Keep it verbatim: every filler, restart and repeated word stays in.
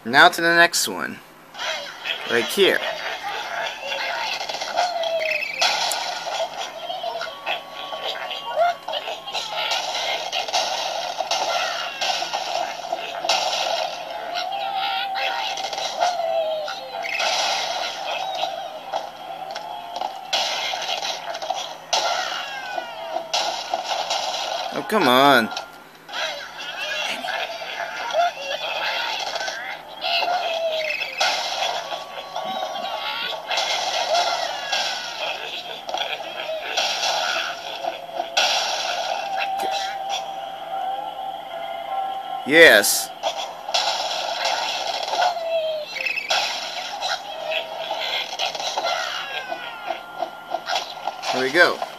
Now to the next one. Right here. Oh, come on. Yes. Here we go.